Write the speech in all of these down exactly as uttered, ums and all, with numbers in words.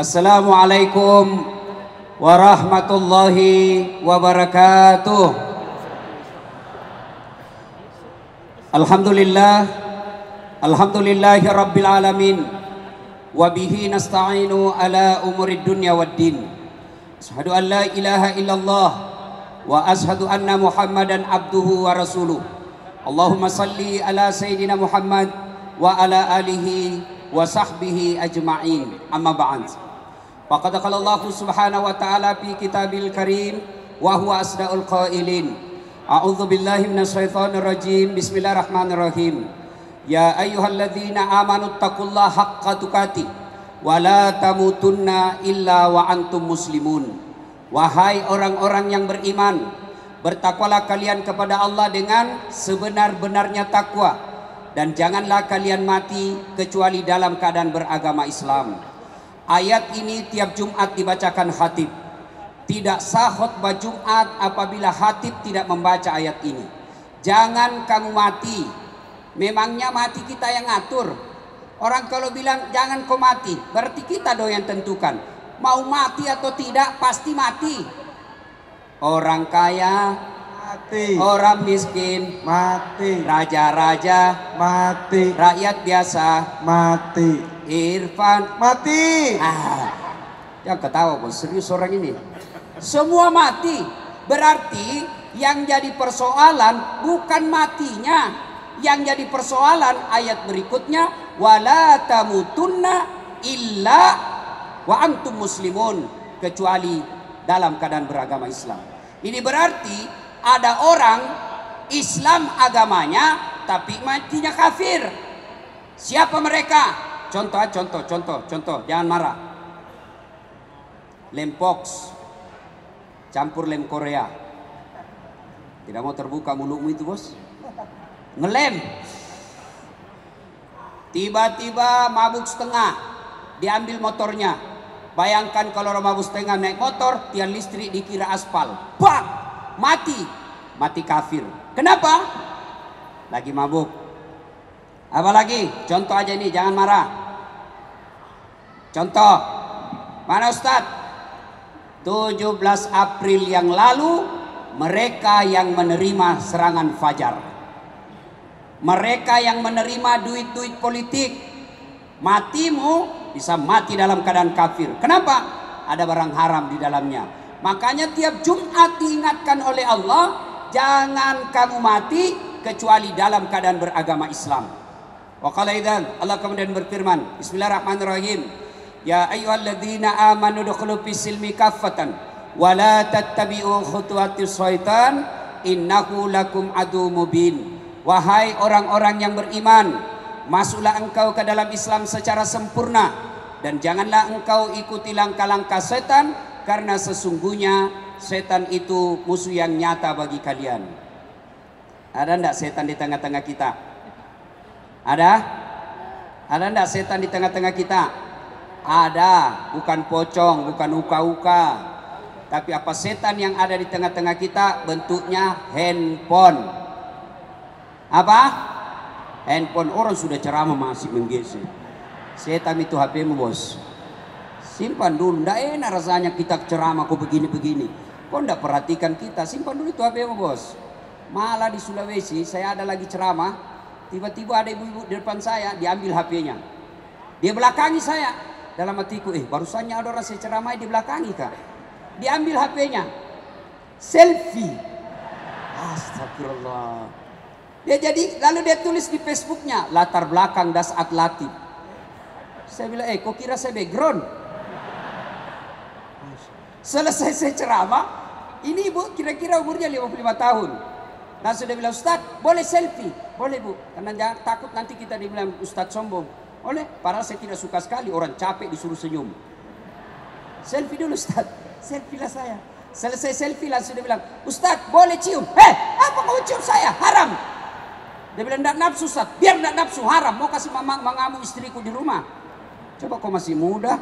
Assalamualaikum warahmatullahi wabarakatuh. Alhamdulillah, alhamdulillahi rabbil alamin. Wabihi nasta'inu ala umurid dunya waddin. Ashhadu an la ilaha illallah wa ashhadu anna Muhammadan abduhu wa rasuluh. Allahumma salli ala sayyidina Muhammad wa ala alihi wa sahbihi ajma'in. Amma ba'd. Faqad qala Allah subhanahu wa ta'ala fi kitabil karim wa huwa asdaqul qailin. A'udzu billahi minasyaitonir rajim. Bismillahirrahmanirrahim. Ya ayyuhalladzina amanu taqullaha haqqa tuqatih wa la tamutunna illa wa antum muslimun. Wahai orang-orang yang beriman, bertakwalah kalian kepada Allah dengan sebenar-benarnya takwa, dan janganlah kalian mati kecuali dalam keadaan beragama Islam. Ayat ini tiap Jumat dibacakan khatib. Tidak sah khutbah Jumat apabila khatib tidak membaca ayat ini. Jangan kamu mati. Memangnya mati kita yang ngatur? Orang kalau bilang jangan kau mati, berarti kita dong yang tentukan. Mau mati atau tidak pasti mati. Orang kaya mati, orang miskin mati, raja-raja mati, rakyat biasa mati, Irfan mati. Ah, jangan ketawa bos, serius orang ini. Semua mati. Berarti yang jadi persoalan bukan matinya. Yang jadi persoalan ayat berikutnya, wala tamutunna illa wa antum muslimun, kecuali dalam keadaan beragama Islam. Ini berarti ada orang Islam agamanya tapi matinya kafir. Siapa mereka? Contoh, contoh, contoh, contoh. Jangan marah. Lem pox campur lem Korea. Tidak mau terbuka mulutmu itu bos. Ngelem. Tiba-tiba mabuk setengah, diambil motornya. Bayangkan kalau orang mabuk setengah naik motor, tiang listrik dikira aspal. Bang, mati. Mati kafir. Kenapa? Lagi mabuk. Apa lagi? Contoh aja ini, jangan marah. Contoh. Mana Ustadz? tujuh belas April yang lalu, mereka yang menerima serangan fajar. Mereka yang menerima duit-duit politik. Matimu bisa mati dalam keadaan kafir. Kenapa? Ada barang haram di dalamnya. Makanya tiap Jumat diingatkan oleh Allah, jangan kamu mati kecuali dalam keadaan beragama Islam. Wa qala idzan, Allah kemudian berfirman, Bismillahirrahmanirrahim. Ya ayyuhalladzina amanu dukhulu fis-silmi kaffatan wa la tattabi'u khutuwatis syaitan innahu lakum adu mubin. Wahai orang-orang yang beriman, masuklah engkau ke dalam Islam secara sempurna, dan janganlah engkau ikuti langkah-langkah setan, karena sesungguhnya setan itu musuh yang nyata bagi kalian. Ada enggak setan di tengah-tengah kita? Ada? Ada enggak setan di tengah-tengah kita? Ada, bukan pocong, bukan uka-uka. Tapi apa setan yang ada di tengah-tengah kita? Bentuknya handphone. Apa? Handphone. Orang sudah ceramah masih menggesek. Setan itu H P-mu bos. Simpan dulu. Nggak enak rasanya kita ceramah kok begini-begini. Kok nggak perhatikan kita? Simpan dulu itu H P-mu bos. Malah di Sulawesi saya ada lagi ceramah, tiba-tiba ada ibu-ibu di depan saya, diambil H P-nya. Dia belakangi saya. Dalam hatiku, eh barusannya ada orang saya ceramah di belakangi kak. Diambil H P-nya. Selfie. Astagfirullah. Dia jadi, lalu dia tulis di Facebooknya, latar belakang Das Atlatif. Saya bilang, eh kok kira saya background? Selesai saya ceramah, ini ibu kira-kira umurnya lima puluh lima tahun. Langsung dia bilang, Ustaz boleh selfie? Boleh bu, karena jangan takut nanti kita dibilang Ustaz sombong. Boleh, padahal saya tidak suka sekali orang capek disuruh senyum. Selfie dulu Ustaz, selfie lah saya. Selesai selfie langsung dia bilang, Ustaz boleh cium? Eh apa mau cium saya? Haram. Dia bilang, enggak nafsu Ustaz. Biar enggak nafsu, haram. Mau kasih mama mengamu istriku di rumah. Coba kau masih muda.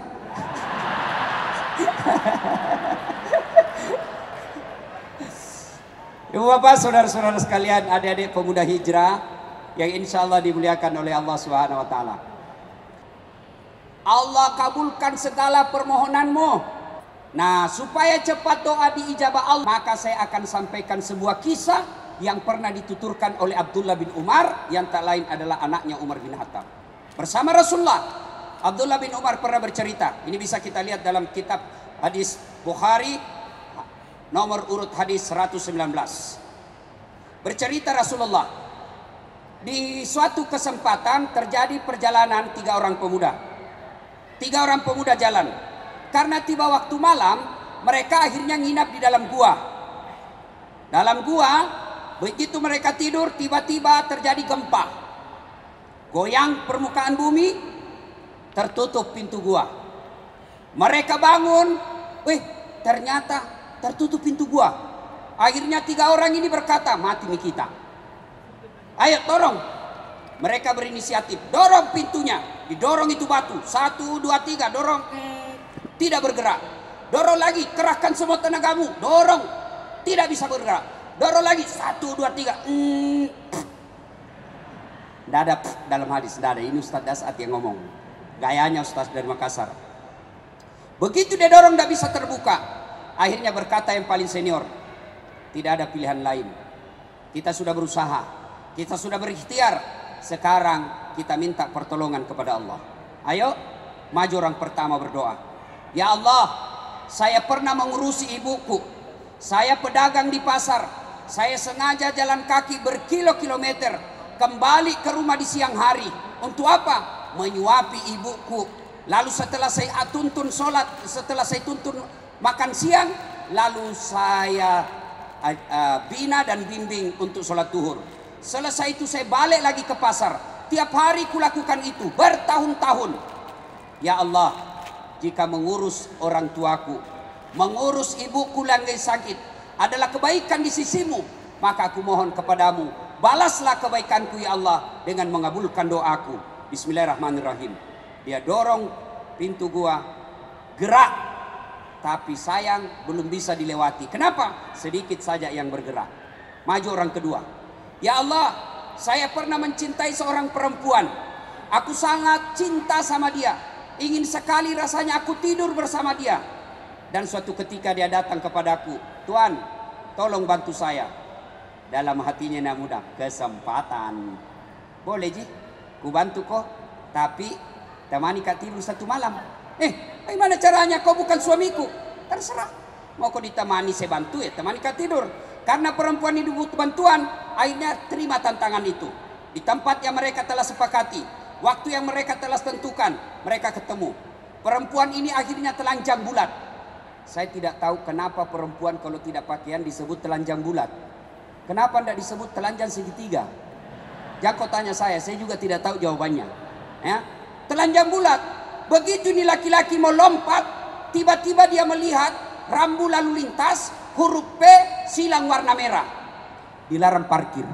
Ibu bapak, saudara-saudara sekalian, adik-adik pemuda hijrah yang insya Allah dimuliakan oleh Allah Subhanahu Wa Taala. Allah kabulkan segala permohonanmu. Nah, supaya cepat doa diijabah Allah, maka saya akan sampaikan sebuah kisah yang pernah dituturkan oleh Abdullah bin Umar, yang tak lain adalah anaknya Umar bin Khattab. Bersama Rasulullah, Abdullah bin Umar pernah bercerita. Ini bisa kita lihat dalam kitab hadis Bukhari, nomor urut hadis seratus sembilan belas. Bercerita Rasulullah, di suatu kesempatan terjadi perjalanan tiga orang pemuda. Tiga orang pemuda jalan. Karena tiba waktu malam, mereka akhirnya nginap di dalam gua. Dalam gua, begitu mereka tidur, tiba-tiba terjadi gempa. Goyang permukaan bumi, tertutup pintu gua. Mereka bangun, wih, ternyata tertutup pintu gua. Akhirnya tiga orang ini berkata, mati nih kita. Ayo dorong. Mereka berinisiatif, dorong pintunya. Didorong itu batu, satu, dua, tiga, dorong. Hmm, tidak bergerak. Dorong lagi, kerahkan semua tenagamu. Dorong, tidak bisa bergerak. Dorong lagi, satu, dua, tiga. Hmm. Tidak ada dalam hadis, tidak ada. Ini Ustaz Dasat yang ngomong. Gayanya Ustaz dari Makassar. Begitu dia dorong tidak bisa terbuka. Akhirnya berkata yang paling senior, tidak ada pilihan lain. Kita sudah berusaha, kita sudah berikhtiar. Sekarang kita minta pertolongan kepada Allah. Ayo, maju orang pertama berdoa. Ya Allah, saya pernah mengurusi ibuku. Saya pedagang di pasar. Saya sengaja jalan kaki berkilo-kilometer kembali ke rumah di siang hari. Untuk apa? Menyuapi ibuku. Lalu setelah saya tuntun sholat, setelah saya tuntun makan siang, lalu saya uh, uh, bina dan bimbing untuk sholat duhur. Selesai itu saya balik lagi ke pasar. Tiap hari kulakukan itu bertahun-tahun. Ya Allah, jika mengurus orang tuaku, mengurus ibuku yang sakit adalah kebaikan di sisimu, maka aku mohon kepadamu, balaslah kebaikanku ya Allah dengan mengabulkan doaku. Bismillahirrahmanirrahim. Dia dorong pintu gua, gerak, tapi sayang belum bisa dilewati. Kenapa? Sedikit saja yang bergerak. Maju orang kedua. Ya Allah, saya pernah mencintai seorang perempuan. Aku sangat cinta sama dia. Ingin sekali rasanya aku tidur bersama dia. Dan suatu ketika dia datang kepadaku, Tuan, tolong bantu saya. Dalam hatinya nak mudah, kesempatan. Boleh Ji, ku bantu kok. Tapi temani kau tidur satu malam. Eh, bagaimana caranya? Kau bukan suamiku. Terserah. Mau kau ditemani saya bantu ya, temani kau tidur. Karena perempuan ini butuh bantuan, akhirnya terima tantangan itu. Di tempat yang mereka telah sepakati, waktu yang mereka telah tentukan, mereka ketemu. Perempuan ini akhirnya telanjang bulat. Saya tidak tahu kenapa perempuan kalau tidak pakaian disebut telanjang bulat. Kenapa tidak disebut telanjang segitiga? Jangan tanya saya, saya juga tidak tahu jawabannya. Ya, telanjang bulat. Begitu ini laki-laki mau lompat, tiba-tiba dia melihat rambu lalu lintas, huruf P, silang warna merah. Dilarang parkir.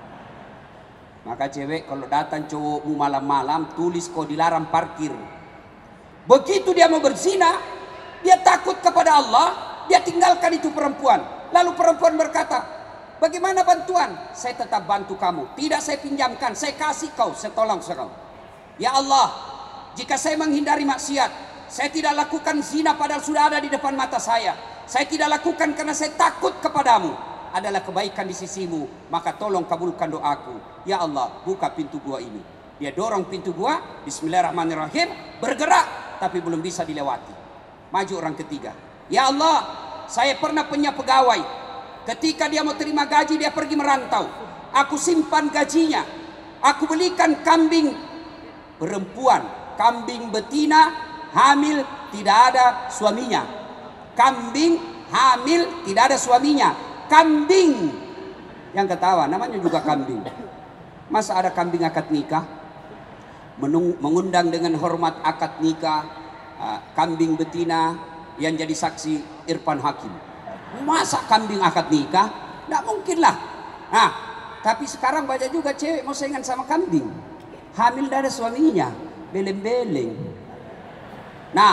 Maka cewek kalau datang cowokmu malam-malam, tulis kau dilarang parkir. Begitu dia mau berzina, dia takut kepada Allah, dia tinggalkan itu perempuan. Lalu perempuan berkata, bagaimana bantuan? Saya tetap bantu kamu. Tidak saya pinjamkan, saya kasih kau, saya tolong kau. Ya Allah, jika saya menghindari maksiat, saya tidak lakukan zina padahal sudah ada di depan mata saya. Saya tidak lakukan karena saya takut kepadamu. Adalah kebaikan di sisimu, maka tolong kabulkan doaku. Ya Allah, buka pintu gua ini. Dia dorong pintu gua, bismillahirrahmanirrahim, bergerak, tapi belum bisa dilewati. Maju orang ketiga. Ya Allah, saya pernah punya pegawai. Ketika dia mau terima gaji, dia pergi merantau. Aku simpan gajinya. Aku belikan kambing perempuan, kambing betina, hamil, tidak ada suaminya. Kambing hamil, tidak ada suaminya. Kambing yang ketawa, namanya juga kambing. Masa ada kambing akad nikah? Menung, mengundang dengan hormat akad nikah uh, kambing betina yang jadi saksi Irfan Hakim. Masa kambing akad nikah? Tidak mungkin lah. Nah, tapi sekarang banyak juga cewek mau saingan sama kambing. Hamil tidak ada suaminya, beleng-beleng. Nah,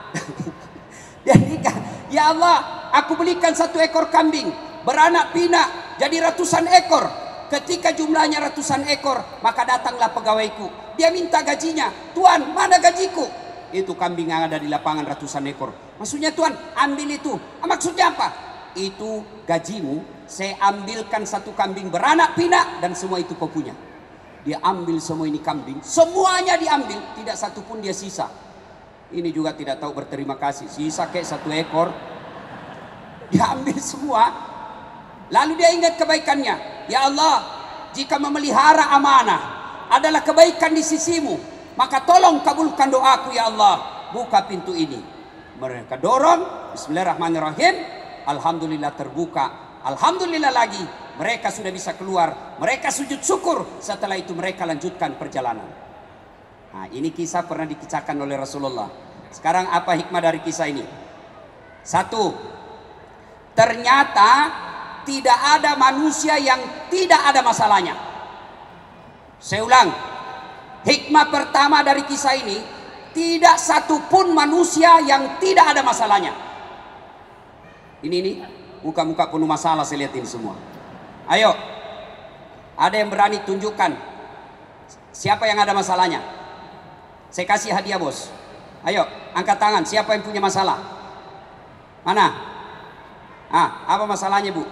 dia nikah. Ya Allah, aku belikan satu ekor kambing, beranak pinak, jadi ratusan ekor. Ketika jumlahnya ratusan ekor, maka datanglah pegawaiku. Dia minta gajinya. Tuan, mana gajiku? itu kambing yang ada di lapangan ratusan ekor. Maksudnya Tuhan, ambil itu. Ah, maksudnya apa? Itu gajimu, saya ambilkan satu kambing beranak pinak dan semua itu kau punya. Dia ambil semua ini kambing, semuanya diambil, tidak satu pun dia sisa. Ini juga tidak tahu berterima kasih, sisa kayak satu ekor, dia ambil semua. Lalu dia ingat kebaikannya. Ya Allah, jika memelihara amanah adalah kebaikan di sisimu, maka tolong kabulkan doaku ya Allah. Buka pintu ini. Mereka dorong, bismillahirrahmanirrahim. Alhamdulillah terbuka. Alhamdulillah lagi, mereka sudah bisa keluar. Mereka sujud syukur. Setelah itu mereka lanjutkan perjalanan. Nah, ini kisah pernah dikisahkan oleh Rasulullah. Sekarang apa hikmah dari kisah ini? Satu, ternyata tidak ada manusia yang tidak ada masalahnya. Saya ulang, hikmah pertama dari kisah ini, tidak satupun manusia yang tidak ada masalahnya. Ini ini muka-muka penuh masalah saya lihat ini semua. Ayo, ada yang berani tunjukkan siapa yang ada masalahnya? Saya kasih hadiah bos. Ayo, angkat tangan. Siapa yang punya masalah? Mana? Ah, apa masalahnya bu?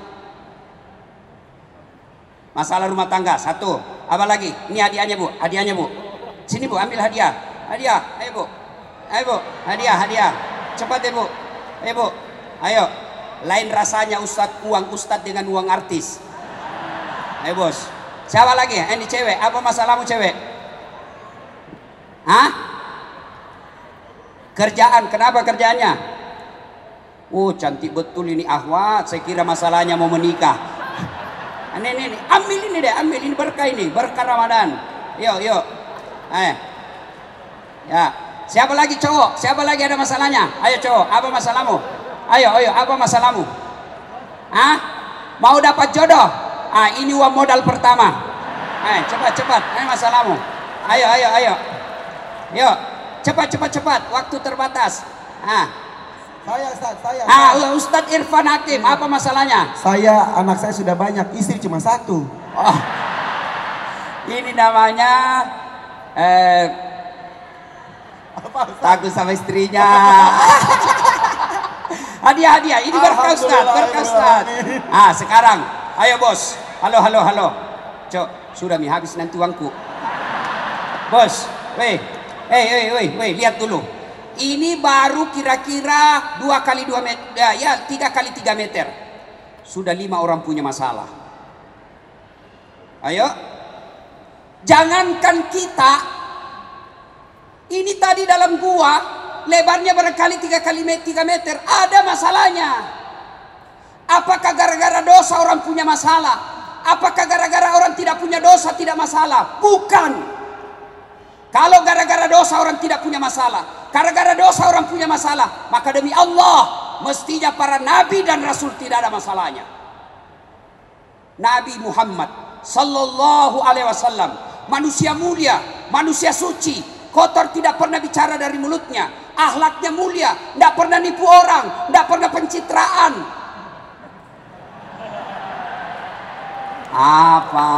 Masalah rumah tangga. Satu. Apa lagi? Ini hadiahnya bu. Hadiahnya bu. Sini bu, ambil hadiah. Hadiah. Ayo bu. Ayo bu. Hadiah, hadiah. Cepat ya bu. Ayo bu. Ayo. Lain rasanya ustadz uang ustadz dengan uang artis. Ayo bos. Siapa lagi? Ini cewek. Apa masalahmu cewek? Hah? Kerjaan. Kenapa kerjaannya? Oh cantik betul ini Ahwat. Saya kira masalahnya mau menikah. Ini, ini, ini. Ambil ini deh. Ambil ini berkah ini. Berkah Ramadan. Yuk, yuk. Ayo. Ya. Siapa lagi cowok? Siapa lagi ada masalahnya? Ayo cowok. Apa masalahmu? Ayo, ayo. Apa masalahmu? Hah? Mau dapat jodoh? Ah, ini uang modal pertama. Ayo, cepat, cepat. Ayo masalahmu. Ayo, ayo, ayo. Yuk. Cepat, cepat, cepat. Waktu terbatas. Ah. Saya, Ustaz, saya. Ah, Ustadz Irfan Hakim. Apa masalahnya? Saya, anak saya sudah banyak, istri cuma satu. Oh. Ini namanya eh, takut sama istrinya. Hadiah, hadiah. Ini berkah Ustadz, berkah Ustadz. Ah, sekarang. Ayo bos. Halo, halo, halo. Cok, sudah mi habis nanti uangku. Bos, weh. Hei, hei, hei, hei, lihat dulu. Ini baru kira-kira dua kali dua meter, ya tiga kali tiga meter. Sudah lima orang punya masalah. Ayo, jangankan kita. Ini tadi dalam gua, lebarnya barangkali tiga kali tiga meter. Ada masalahnya. Apakah gara-gara dosa orang punya masalah? Apakah gara-gara orang tidak punya dosa tidak masalah? Bukan. Kalau gara-gara dosa orang tidak punya masalah, gara-gara dosa orang punya masalah, maka demi Allah mestinya para nabi dan rasul tidak ada masalahnya. Nabi Muhammad sallallahu alaihi wasallam, manusia mulia, manusia suci, kotor tidak pernah bicara dari mulutnya, akhlaknya mulia, tidak pernah nipu orang, tidak pernah pencitraan. Apa?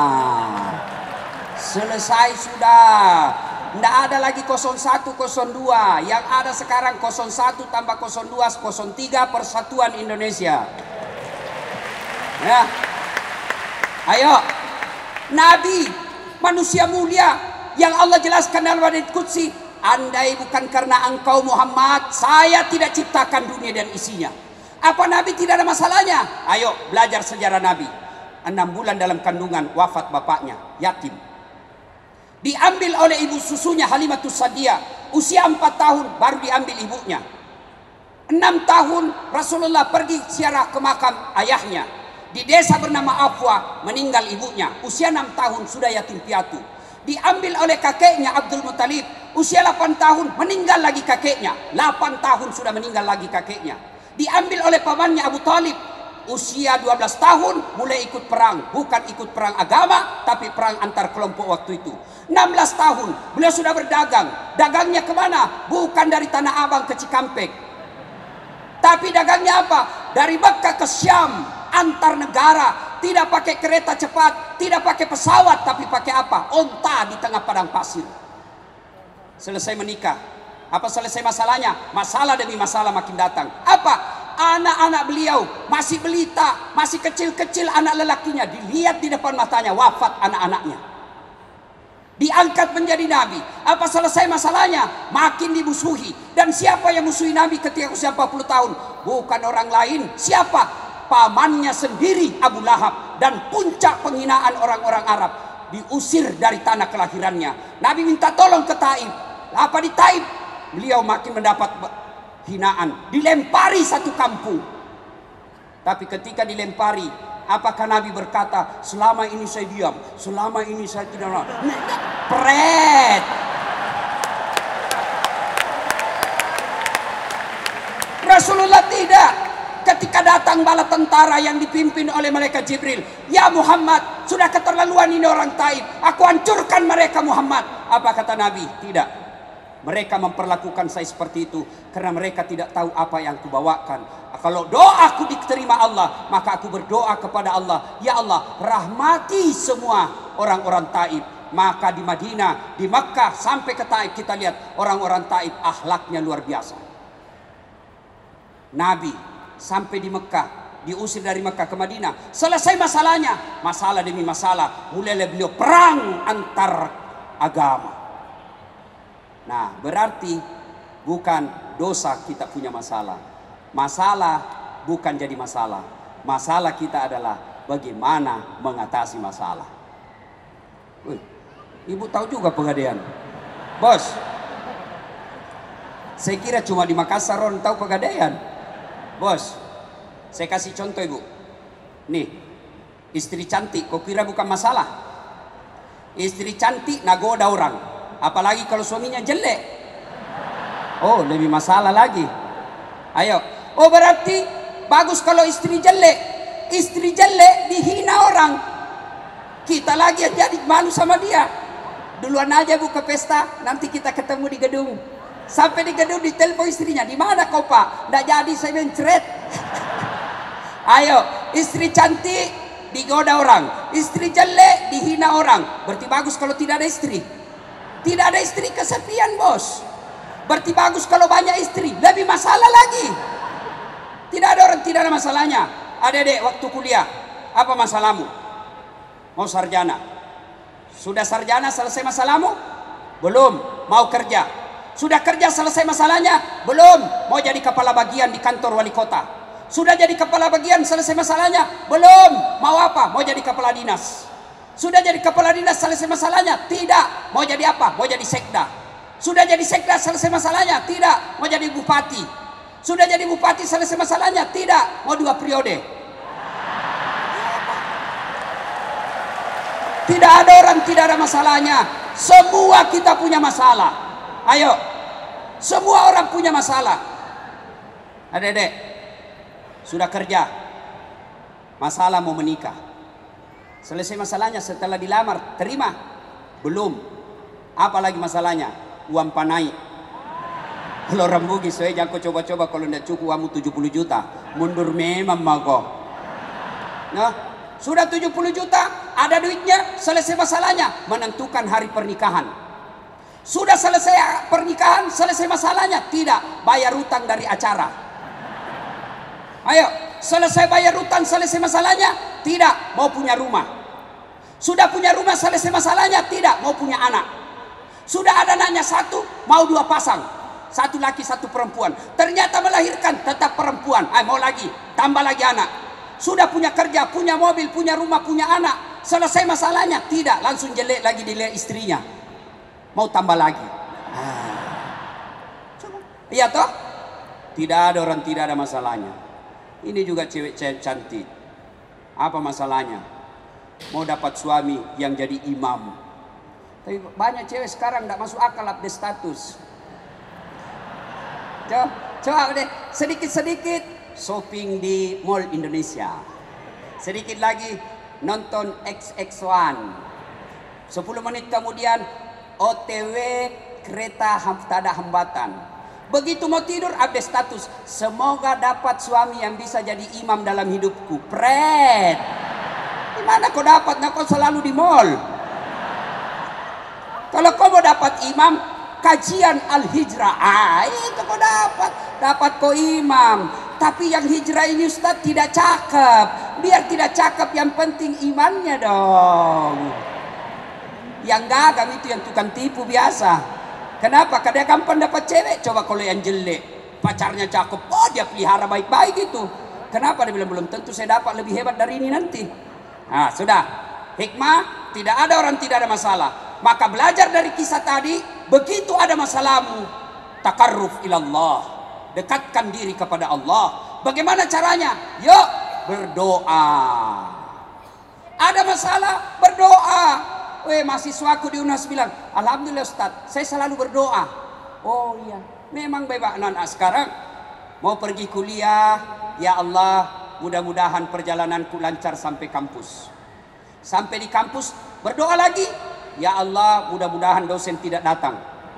Selesai sudah. Tidak ada lagi nol satu nol dua. Yang ada sekarang nol satu tambah nol dua nol tiga Persatuan Indonesia. Ya. Ayo. Nabi, manusia mulia yang Allah jelaskan dalam hadits qudsi, andai bukan karena engkau Muhammad, saya tidak ciptakan dunia dan isinya. Apa Nabi tidak ada masalahnya? Ayo belajar sejarah Nabi. Enam bulan dalam kandungan wafat bapaknya, yatim. Diambil oleh ibu susunya Halimatus Sa'diyah, usia empat tahun baru diambil ibunya. Enam tahun Rasulullah pergi ziarah ke makam ayahnya. Di desa bernama Afwa meninggal ibunya, usia enam tahun sudah yatim piatu. Diambil oleh kakeknya Abdul Muttalib, usia delapan tahun meninggal lagi kakeknya. delapan tahun sudah meninggal lagi kakeknya. Diambil oleh pamannya Abu Talib, usia dua belas tahun mulai ikut perang, bukan ikut perang agama tapi perang antar kelompok waktu itu. enam belas tahun beliau sudah berdagang. Dagangnya kemana? Bukan dari Tanah Abang ke Cikampek, tapi dagangnya apa? Dari Mekah ke Syam, antar negara. Tidak pakai kereta cepat, tidak pakai pesawat, tapi pakai apa? Onta di tengah padang pasir. Selesai menikah, Apa selesai masalahnya? Masalah demi masalah makin datang. Apa? Anak-anak beliau masih belita, masih kecil-kecil anak lelakinya, dilihat di depan matanya wafat anak-anaknya. Diangkat menjadi nabi. Apa selesai masalahnya? Makin dimusuhi. Dan siapa yang musuhi nabi ketika usia empat puluh tahun? Bukan orang lain. Siapa? Pamannya sendiri, Abu Lahab. Dan puncak penghinaan orang-orang Arab, diusir dari tanah kelahirannya. Nabi minta tolong ke Taif. Apa di Taif? Beliau makin mendapat hinaan, dilempari satu kampung. Tapi ketika dilempari, apakah Nabi berkata, selama ini saya diam, selama ini saya tidak mau? Pret. Rasulullah tidak. Ketika datang bala tentara yang dipimpin oleh malaikat Jibril, ya Muhammad, sudah keterlaluan ini orang Taif, aku hancurkan mereka Muhammad. Apa kata Nabi? Tidak. Mereka memperlakukan saya seperti itu karena mereka tidak tahu apa yang kubawakan. Kalau doaku diterima Allah, maka aku berdoa kepada Allah, ya Allah, rahmati semua orang-orang Taif. Maka di Madinah, di Makkah sampai ke Taif, kita lihat orang-orang Taif akhlaknya luar biasa. Nabi sampai di Mekah, diusir dari Mekah ke Madinah, selesai masalahnya, masalah demi masalah, mulailah beliau perang antar agama. Nah, berarti bukan dosa kita punya masalah. Masalah bukan jadi masalah. Masalah kita adalah bagaimana mengatasi masalah. Wih, ibu tahu juga Pegadaian, bos. Saya kira cuma di Makassar orang tahu Pegadaian, bos. Saya kasih contoh ibu. Nih, istri cantik, kok kira bukan masalah? Istri cantik nagoda orang. Apalagi kalau suaminya jelek. Oh, lebih masalah lagi. Ayo. Oh, berarti bagus kalau istri jelek. Istri jelek dihina orang. Kita lagi yang jadi malu sama dia. Duluan aja bu ke pesta, nanti kita ketemu di gedung. Sampai di gedung ditelepon istrinya, di mana kau pak? Nggak jadi, saya mencret. Ayo, istri cantik digoda orang, istri jelek dihina orang. Berarti bagus kalau tidak ada istri. Tidak ada istri kesepian bos. Berarti bagus kalau banyak istri, lebih masalah lagi. Tidak ada orang tidak ada masalahnya. Adek-adek waktu kuliah, apa masalahmu? Mau sarjana. Sudah sarjana selesai masalahmu? Belum. Mau kerja. Sudah kerja selesai masalahnya? Belum. Mau jadi kepala bagian di kantor wali kota. Sudah jadi kepala bagian selesai masalahnya? Belum. Mau apa? Mau jadi kepala dinas. Sudah jadi kepala dinas selesai masalahnya? Tidak. Mau jadi apa? Mau jadi sekda. Sudah jadi sekda selesai masalahnya? Tidak. Mau jadi bupati. Sudah jadi bupati selesai masalahnya? Tidak. Mau dua periode. Tidak ada orang tidak ada masalahnya. Semua kita punya masalah. Ayo. Semua orang punya masalah. Adek-adek, sudah kerja, masalah mau menikah. Selesai masalahnya setelah dilamar, terima? Belum. Apa lagi masalahnya? Uang panai. Kalau orang Bugis, saya jangan kau coba-coba kalau tidak cukup uangmu tujuh puluh juta. Mundur memang mago. Nah, sudah tujuh puluh juta, ada duitnya, selesai masalahnya, menentukan hari pernikahan. Sudah selesai pernikahan, selesai masalahnya? Tidak, bayar utang dari acara. Ayo, selesai bayar utang, selesai masalahnya? Tidak, mau punya rumah. Sudah punya rumah, selesai masalahnya? Tidak, mau punya anak. Sudah ada anaknya satu, mau dua pasang. Satu laki, satu perempuan. Ternyata melahirkan, tetap perempuan. Ah, mau lagi, tambah lagi anak. Sudah punya kerja, punya mobil, punya rumah, punya anak. Selesai masalahnya? Tidak, langsung jelek lagi dilihat istrinya. Mau tambah lagi. Ah. Iya toh? Tidak ada orang tidak ada masalahnya. Ini juga cewek-cewek cantik. Apa masalahnya? Mau dapat suami yang jadi imam. Tapi banyak cewek sekarang tidak masuk akal update status. Coba, coba deh sedikit-sedikit shopping di Mall Indonesia. Sedikit lagi nonton X X satu. sepuluh menit kemudian O T W kereta tak ada hambatan. Begitu mau tidur update status, semoga dapat suami yang bisa jadi imam dalam hidupku. Pret. Gimana kau dapat? Nah, kau selalu di mall. Kalau kau mau dapat imam, kajian Al-Hijrah. Ah, itu kau dapat. Dapat kau imam. Tapi yang hijrah ini Ustaz tidak cakep. Biar tidak cakep, yang penting imannya dong. Yang gagang itu yang tukang tipu biasa. Kenapa? Karena gampang dapat cewek. Coba kalau yang jelek, pacarnya cakep, oh dia pelihara baik-baik itu. Kenapa? Dia bilang belum tentu saya dapat lebih hebat dari ini nanti. Nah sudah, hikmah, tidak ada orang tidak ada masalah. Maka belajar dari kisah tadi, begitu ada masalahmu, takarruf ilallah, dekatkan diri kepada Allah. Bagaimana caranya? Yuk berdoa. Ada masalah, berdoa. Weh, mahasiswaku di U N A S bilang, alhamdulillah Ustaz, saya selalu berdoa. Oh iya, memang bebas. Nah, sekarang mau pergi kuliah, ya Allah, mudah-mudahan perjalananku lancar sampai kampus. Sampai di kampus, berdoa lagi, ya Allah, mudah-mudahan dosen tidak datang.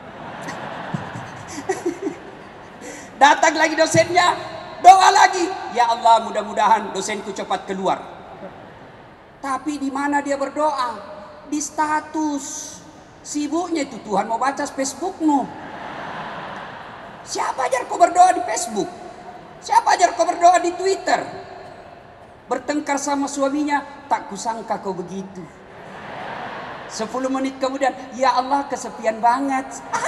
Datang lagi dosennya, doa lagi, ya Allah, mudah-mudahan dosenku cepat keluar. Tapi di mana dia berdoa? Di status. Sibuknya itu Tuhan mau baca Facebookmu. Siapa ajar kau berdoa di Facebook? Siapa ajar kau berdoa di Twitter? Bertengkar sama suaminya, tak kusangka kau begitu. Sepuluh menit kemudian, ya Allah kesepian banget.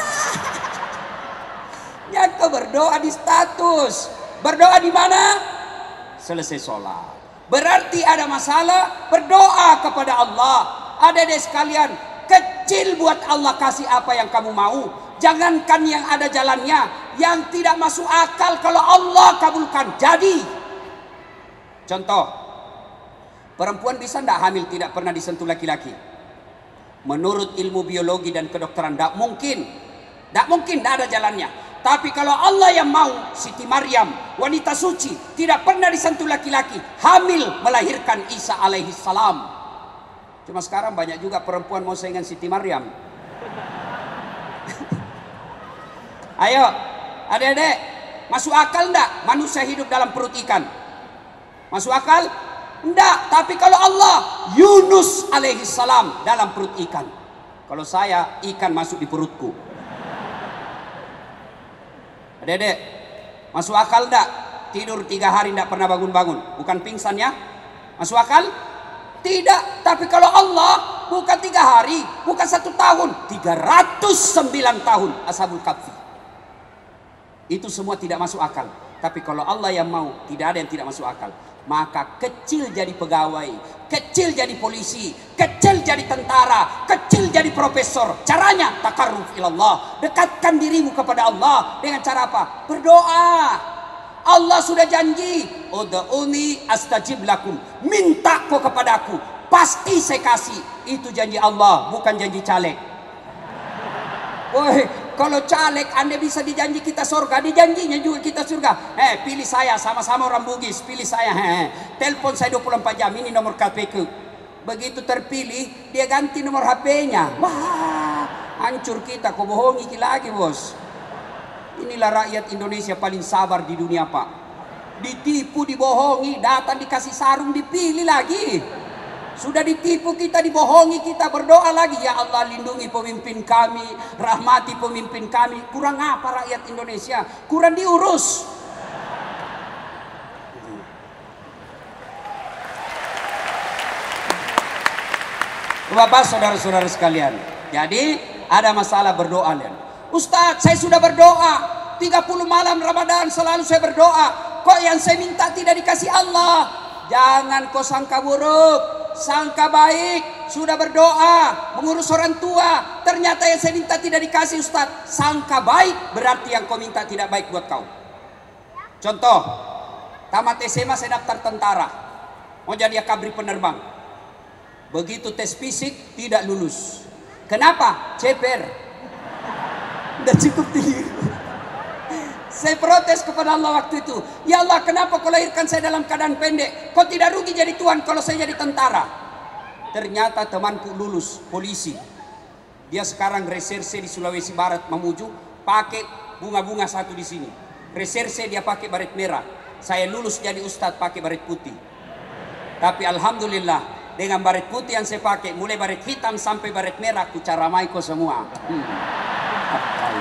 Ya kau berdoa di status. Berdoa di mana? Selesai sholat. Berarti ada masalah, berdoa kepada Allah. Adik-adik sekalian, kecil buat Allah kasih apa yang kamu mau. Jangankan yang ada jalannya, yang tidak masuk akal kalau Allah kabulkan jadi. Contoh, perempuan bisa tidak hamil tidak pernah disentuh laki-laki? Menurut ilmu biologi dan kedokteran tidak mungkin. Tidak mungkin, tidak ada jalannya. Tapi kalau Allah yang mau, Siti Maryam, wanita suci, tidak pernah disentuh laki-laki, hamil melahirkan Isa alaihi salam. Cuma sekarang banyak juga perempuan mau saingan Siti Maryam. Ayo, adik-adik, masuk akal enggak manusia hidup dalam perut ikan? Masuk akal? Enggak, tapi kalau Allah, Yunus alaihi salam dalam perut ikan. Kalau saya, ikan masuk di perutku. Adik-adik, masuk akal enggak? Tidur tiga hari enggak pernah bangun-bangun. Bukan pingsan ya? Masuk akal? Tidak, tapi kalau Allah bukan tiga hari, bukan satu tahun, tiga ratus sembilan tahun Ashabul Kahfi. Itu semua tidak masuk akal. Tapi kalau Allah yang mau, tidak ada yang tidak masuk akal. Maka kecil jadi pegawai, kecil jadi polisi, kecil jadi tentara, kecil jadi profesor. Caranya takarruf ilallah, dekatkan dirimu kepada Allah dengan cara apa? Berdoa. Allah sudah janji, ud'uni astajib lakum, minta kau kepadaku, pasti saya kasih. Itu janji Allah, bukan janji caleg. Woi, kalau caleg Anda bisa dijanji kita surga, dijanjinya juga kita surga. Eh, pilih saya, sama-sama orang Bugis, pilih saya. Eh, telepon saya dua puluh empat jam, ini nomor K P ku. Begitu terpilih, dia ganti nomor H P-nya. Wah, hancur kita, kau bohongi lagi bos. Inilah rakyat Indonesia paling sabar di dunia Pak. Ditipu, dibohongi, datang dikasih sarung, dipilih lagi. Sudah ditipu kita, dibohongi kita, berdoa lagi. Ya Allah lindungi pemimpin kami, rahmati pemimpin kami. Kurang apa rakyat Indonesia? Kurang diurus. Bapak saudara-saudara sekalian, jadi ada masalah berdoa lihat. Ustaz, saya sudah berdoa tiga puluh malam Ramadan, selalu saya berdoa. Kok yang saya minta tidak dikasih Allah? Jangan kau sangka buruk, sangka baik. Sudah berdoa, mengurus orang tua, ternyata yang saya minta tidak dikasih Ustaz. Sangka baik, berarti yang kau minta tidak baik buat kau. Contoh, tamat S M A saya daftar tentara, mau jadi akabri penerbang. Begitu tes fisik tidak lulus. Kenapa? Ceper. Udah cukup tinggi. Saya protes kepada Allah waktu itu. Ya Allah, kenapa kau lahirkan saya dalam keadaan pendek? Kau tidak rugi jadi Tuhan kalau saya jadi tentara? Ternyata temanku lulus polisi. Dia sekarang reserse di Sulawesi Barat Mamuju, pakai bunga-bunga satu di sini. Reserse dia pakai baret merah. Saya lulus jadi ustadz pakai baret putih. Tapi alhamdulillah, dengan baret putih yang saya pakai, mulai baret hitam sampai baret merah, ku caramai kau semua. Hmm.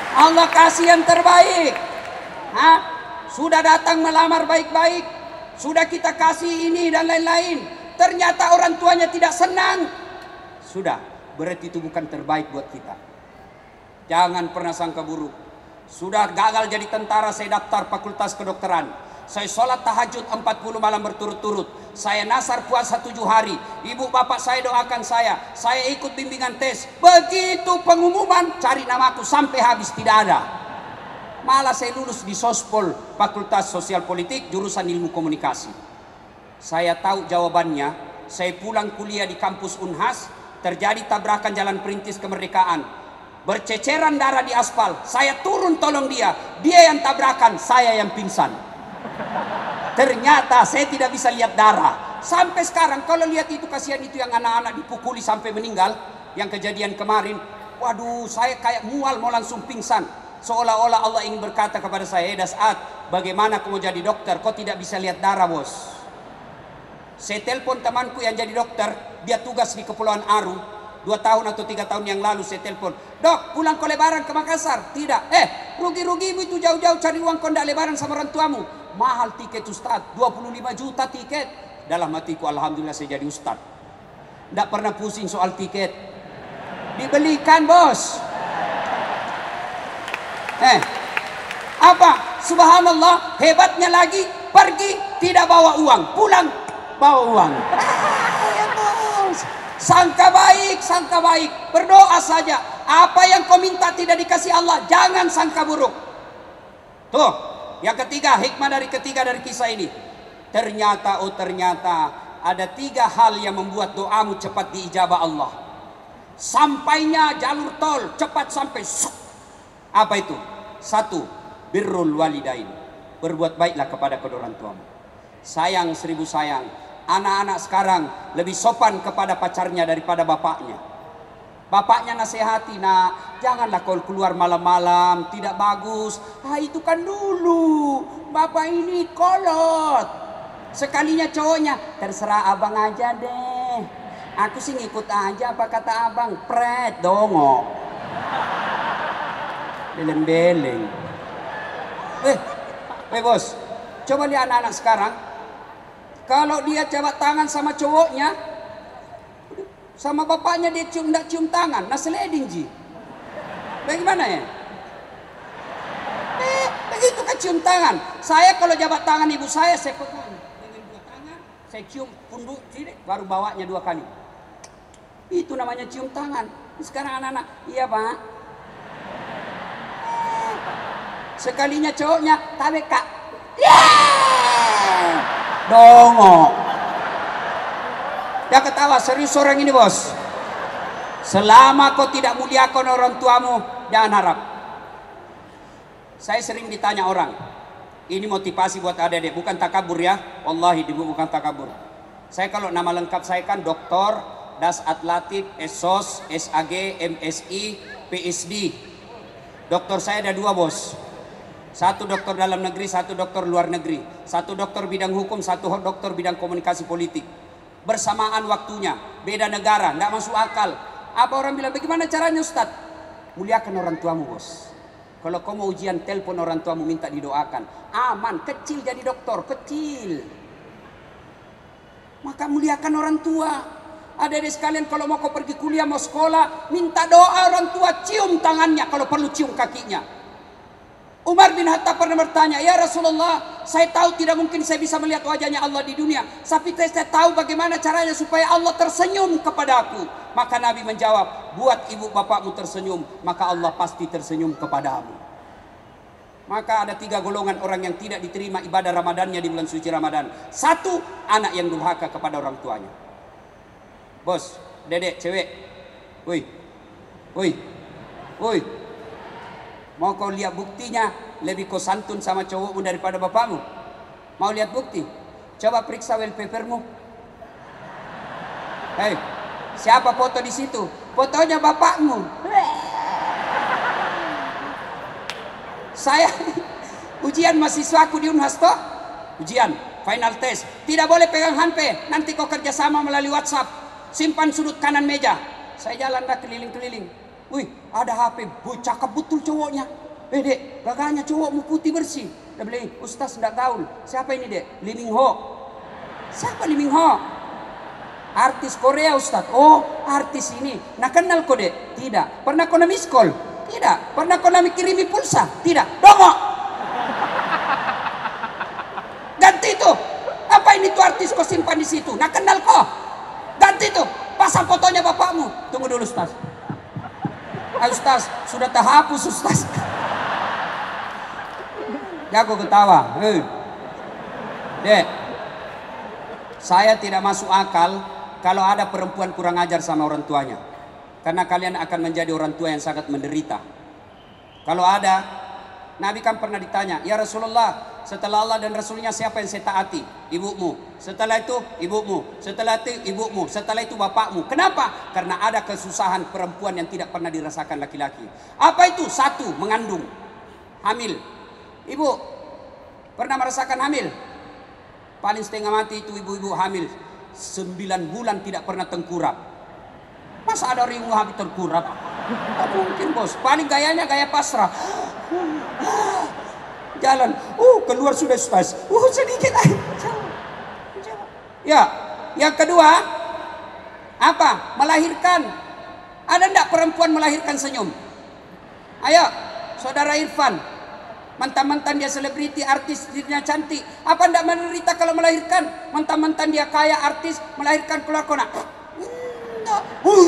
Allah kasih yang terbaik. Hah? Sudah datang melamar baik-baik, sudah kita kasih ini dan lain-lain, ternyata orang tuanya tidak senang. Sudah, berarti itu bukan terbaik buat kita. Jangan pernah sangka buruk. Sudah gagal jadi tentara, saya daftar fakultas kedokteran. Saya sholat tahajud empat puluh malam berturut-turut. Saya nasar puasa tujuh hari. Ibu bapak saya doakan saya. Saya ikut bimbingan tes. Begitu pengumuman, cari namaku sampai habis tidak ada. Malah saya lulus di Sospol, Fakultas Sosial Politik, jurusan Ilmu Komunikasi. Saya tahu jawabannya. Saya pulang kuliah di kampus Unhas, terjadi tabrakan jalan perintis kemerdekaan. Berceceran darah di aspal. Saya turun tolong dia. Dia yang tabrakan, saya yang pingsan. Ternyata saya tidak bisa lihat darah. Sampai sekarang kalau lihat itu, kasihan itu yang anak-anak dipukuli sampai meninggal, yang kejadian kemarin. Waduh, saya kayak mual mau langsung pingsan. Seolah-olah Allah ingin berkata kepada saya, "Eh Das'ad, bagaimana kau mau jadi dokter? Kau tidak bisa lihat darah, bos." Saya telepon temanku yang jadi dokter, dia tugas di Kepulauan Aru. Dua tahun atau tiga tahun yang lalu saya telepon, "Dok, pulang kau lebaran ke Makassar?" "Tidak." "Eh, rugi-rugi itu jauh-jauh cari uang, kau tidak lebaran sama orang tuamu." "Mahal tiket Ustaz, dua puluh lima juta tiket." Dalam hatiku, alhamdulillah saya jadi Ustaz. Tidak pernah pusing soal tiket. Dibelikan, bos. Eh, apa? Subhanallah, hebatnya lagi, pergi tidak bawa uang, pulang bawa uang. Sangka baik, sangka baik, berdoa saja. Apa yang kau minta tidak dikasih Allah, jangan sangka buruk. Tuh, yang ketiga, hikmah dari ketiga dari kisah ini. Ternyata, oh ternyata, ada tiga hal yang membuat doamu cepat diijabah Allah. Sampainya jalur tol, cepat sampai. Apa itu? Satu, birrul walidain. Berbuat baiklah kepada kedua orang tuamu. Sayang seribu sayang. Anak-anak sekarang lebih sopan kepada pacarnya daripada bapaknya. Bapaknya nasihati, "Nak, janganlah kau keluar malam-malam, tidak bagus." "Ah, itu kan dulu, bapak ini kolot." Sekalinya cowoknya, "Terserah abang aja deh. Aku sih ngikut aja apa kata abang." Pret, dongo. Beleng-beleng. Eh, eh bos, coba lihat anak-anak sekarang. Kalau dia jabat tangan sama cowoknya, sama bapaknya dia cium, tidak cium tangan, nah seleding ji. Bagaimana ya? Eh, begitu kan cium tangan. Saya kalau jabat tangan ibu saya, saya pegang dengan dua tangan, saya cium pundak sini, baru bawanya dua kali. Itu namanya cium tangan. Sekarang anak-anak, "Iya pak." Eh, sekalinya cowoknya, "Tabe kak." Yeah! Dongo. Dia ketawa, serius orang ini bos. Selama kau tidak muliakan orang tuamu, jangan harap. Saya sering ditanya orang, ini motivasi buat adik-adik, bukan takabur ya. Wallahi bukan takabur. Saya kalau nama lengkap saya kan doktor, Das'ad Latif, S O S, S A G, M S I, P S D. Doktor saya ada dua bos. Satu dokter dalam negeri, satu dokter luar negeri. Satu dokter bidang hukum, satu dokter bidang komunikasi politik. Bersamaan waktunya, beda negara, nggak masuk akal. Apa orang bilang, "Bagaimana caranya Ustaz?" Muliakan orang tuamu bos. Kalau kau mau ujian, telepon orang tuamu, minta didoakan. Aman, kecil jadi dokter, kecil. Maka muliakan orang tua. Adik-adik sekalian, kalau mau kau pergi kuliah, mau sekolah, minta doa orang tua, cium tangannya, kalau perlu cium kakinya. Umar bin Khattab pernah bertanya, "Ya Rasulullah, saya tahu tidak mungkin saya bisa melihat wajahnya Allah di dunia, tapi saya tahu bagaimana caranya supaya Allah tersenyum kepada aku." Maka Nabi menjawab, "Buat ibu bapakmu tersenyum, maka Allah pasti tersenyum kepadamu." Maka ada tiga golongan orang yang tidak diterima ibadah Ramadannya di bulan suci Ramadan. Satu, anak yang durhaka kepada orang tuanya. Bos, dedek, cewek, woi, woi, woi. Mau kau lihat buktinya, lebih kau santun sama cowokmu daripada bapakmu? Mau lihat bukti? Coba periksa wallpapermu. Hei, siapa foto di situ? Fotonya bapakmu. Saya ujian mahasiswaku di Unhas toh? Ujian, final test. Tidak boleh pegang H P, nanti kau kerjasama melalui WhatsApp. Simpan sudut kanan meja. Saya jalan dah keliling-keliling. Wih, ada H P, boy cakep betul cowoknya. Eh dek, gagahnya cowokmu putih bersih. Dia bilang, Ustaz enggak gaul. Siapa ini dek? Lee Min Ho. Siapa Lee Min Ho? Artis Korea Ustaz. Oh, artis ini. Nah kenal kau dek? Tidak. Pernah kau na miss call? Tidak. Pernah kau na kirimi pulsa? Tidak. Dongo. Ganti itu. Apa ini tuh artis kau simpan di situ? Nah kenal kau? Ganti itu. Pasang fotonya bapakmu. Tunggu dulu Ustaz. Ah, Ustaz, sudah terhapus Ustaz. Jago ketawa. Hei. Dek, saya tidak masuk akal kalau ada perempuan kurang ajar sama orang tuanya. Karena kalian akan menjadi orang tua yang sangat menderita. Kalau ada, Nabi kan pernah ditanya, ya Rasulullah, setelah Allah dan Rasulnya siapa yang saya taati? Ibumu. Setelah itu ibumu. Setelah itu ibumu. Setelah itu bapakmu. Kenapa? Karena ada kesusahan perempuan yang tidak pernah dirasakan laki-laki. Apa itu? Satu, mengandung. Hamil. Ibu, pernah merasakan hamil? Paling setengah mati itu ibu-ibu hamil. Sembilan bulan tidak pernah tengkurap. Masa ada orang ibu hamil tengkurap? Tak mungkin bos. Paling gayanya gaya pasrah. Jalan, uh keluar sudah Ustaz. Uh sedikit air. Ya, yang kedua apa? Melahirkan. Ada enggak perempuan melahirkan senyum? Ayo, saudara Irfan. Mantan-mantan dia selebriti, artis, dirinya cantik. Apa enggak menderita kalau melahirkan? Mantan-mantan dia kaya, artis, melahirkan keluar kona. Enggak.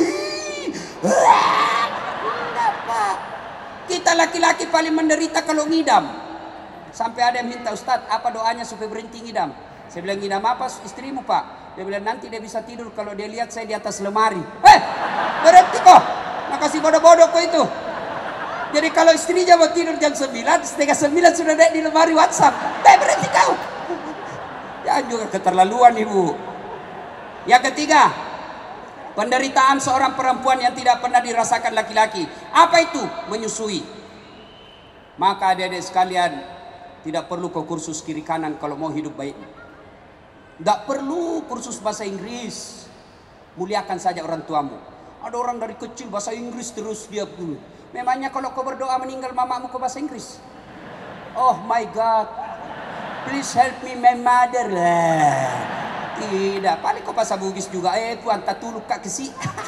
Enggak, Pak. Kita laki-laki paling menderita kalau ngidam. Sampai ada yang minta, Ustadz, apa doanya supaya berhenti ngidam? Saya bilang, ngidam apa istrimu Pak? Dia bilang, nanti dia bisa tidur kalau dia lihat saya di atas lemari. Eh, berhenti kok. Makasih bodoh-bodoh kok itu. Jadi kalau istrinya mau tidur jam sembilan, setengah sembilan sudah naik di lemari WhatsApp. Eh, berhenti kau. Ya juga keterlaluan ibu. Yang ketiga, penderitaan seorang perempuan yang tidak pernah dirasakan laki-laki. Apa itu? Menyusui. Maka adik-adik sekalian, tidak perlu kau kursus kiri kanan kalau mau hidup baik. Tidak perlu kursus bahasa Inggris. Muliakan saja orang tuamu. Ada orang dari kecil bahasa Inggris terus dia dulu. Memangnya kalau kau berdoa meninggal mamamu kau bahasa Inggris? Oh my God, please help me my mother lah. Tidak, paling kau bahasa Bugis juga. Eh Tuhan tak tuluk kak kesi.